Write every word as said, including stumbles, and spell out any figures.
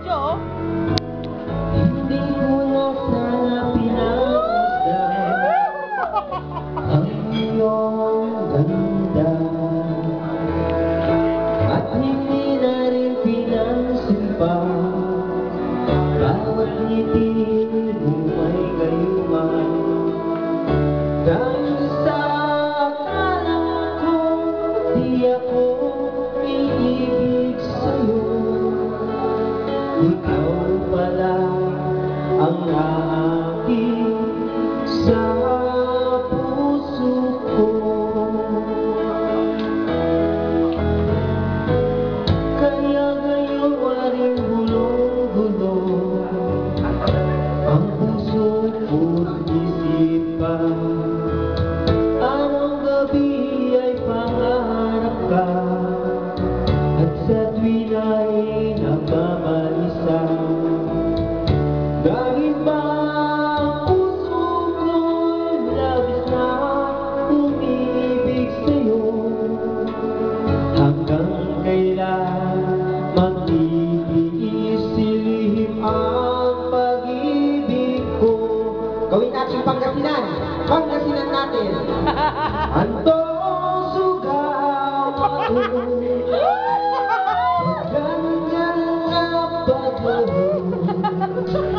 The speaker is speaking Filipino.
video, oh. Hindi ko na sana pinagmasdan ang iyong ganda, at hindi na rin pinansin pa bawat ngiti mo may gayuman. Dahil sa akala ko di ako iibig sa'yo, ikaw pala ang aking sa puso ko. Kaya ngayon waring gulong-gulong ang puso ko't isipan. Anong gabi ay pangarap ka, at sa tuwin ay nagmamalisa. Dahil ba ang puso ko'y labis na umibig sa'yo, hanggang kailan magtitiis silihim ang pag-ibig ko. Gawin natin Pangasinan, Pangasinan natin. Antong sugaw ako, ganyan na ba ito?